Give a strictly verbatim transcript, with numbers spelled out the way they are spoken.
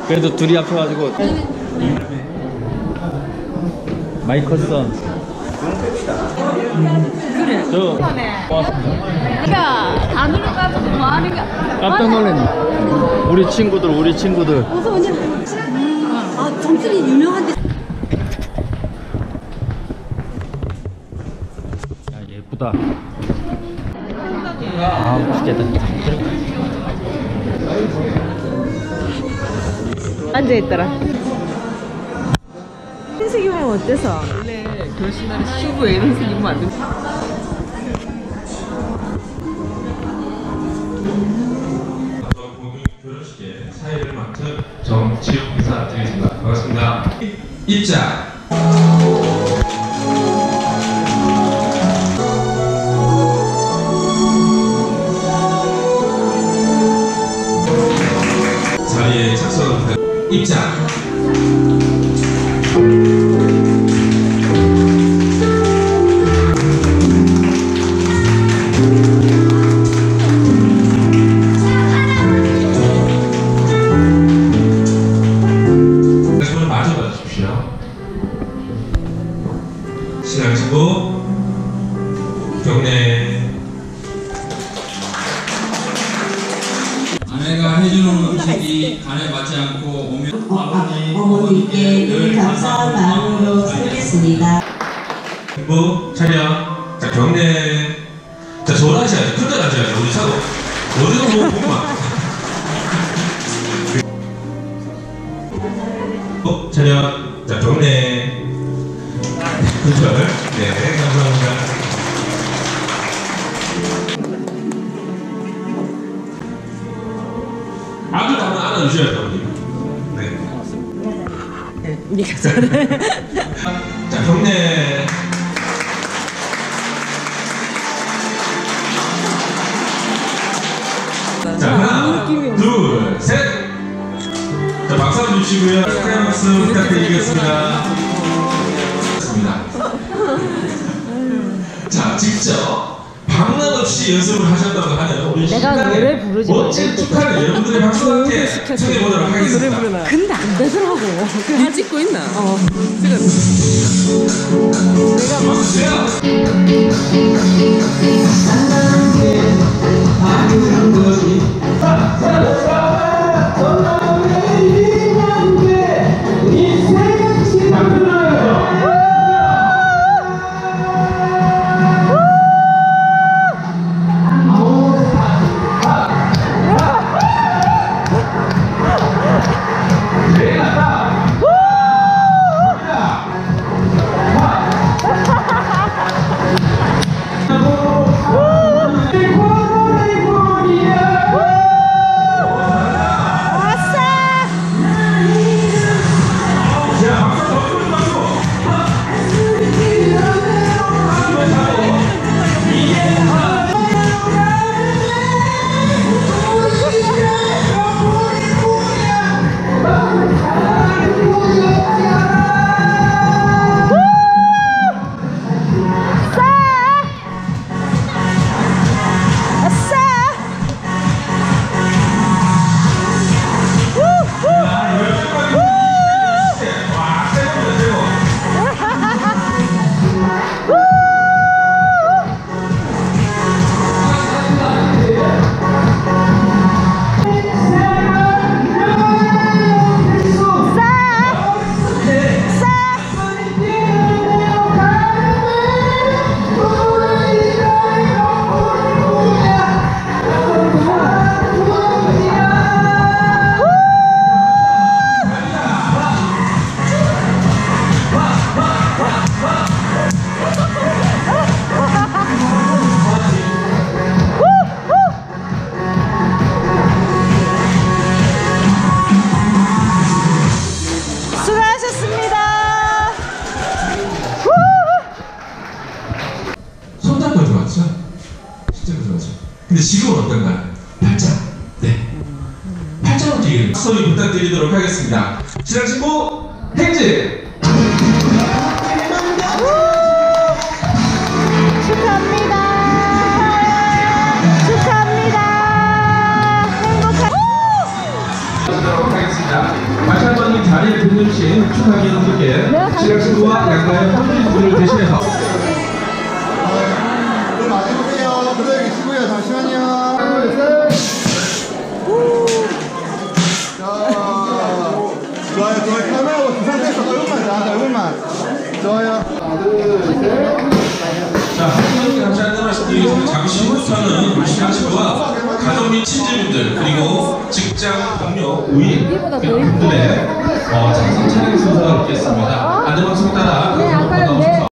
그래도 둘이 합쳐가지고 많이 컸어. 그래. 저 고맙습니다. 네가 다 누르가서 뭐하는가? 깜짝 놀랐네. 우리 친구들 우리 친구들. 어서 오냐? 아 점술이 유명한데. 야 예쁘다. 아 맛있겠다. 앉아있더라. 흰색 입으면 어때서? 원래 결혼식날에 신부에 이런색 입으면 안 돼. 결혼식에 사회를 맡은 정지욱 이사 드리겠습니다. 반갑습니다. 입장. 자리에 착석을 입장. 손을 마주 봐주십시오. 신랑 신부 경례. 아내가 해주는 음식이 간에 맞지 않고 오면 아버지, 어머니께 늘 감사한 마음으로 살겠습니다. 신부 차렷. 자 경례. 자 저를 하셔야죠. 큰절 하셔야죠. 우리 차도 어디서 뭐 보면 어, 차렷. 자 경례. 큰절. 네 감사합니다. 아들 한번 안아주셔야 돼요. 네. 네가 잘해. 자 경례. 자 하나, 둘, 셋. 자 박수 한번 주시고요. 축하의 박수 부탁드리겠습니다. 자 직접 방랑 없이 연습을 하셨다고 하는 우리 내가 노래 부르지 멋진 축하를 여러분들의 박수와 함께 청해보도록 하겠습니다. 근데 안 되더라고. 일 찍고 있나? 어. 박수 주세요. 근데 지금은 어떤가요? 팔짱. 네. 팔짱을 드리는 소리 부탁드리도록 하겠습니다. 신랑 신부 행진. 축하합니다. 축하합니다. 행복한. 하도록 하겠습니다. 많이 등려주신 축하기 여러분께 시각신부와 양가의 선물을 대신해서 많이 보세요. 그대로 계시고요. 잠시만요. 하나, 둘, 셋. 자, 좋아요. 좋아요. 카메라하고 두 상태에서 얼굴만 자, 얼굴만. 좋아요. 하나, 둘, 셋. 자, 한분 감사하다는 말씀드리겠습니다. 잠시 후부터는 우리 시각신부와 가족 및 친지분들 그리고 직장 동료 우인 분들의 어, 장성 촬영 순서가 있겠습니다. 안전방송 따라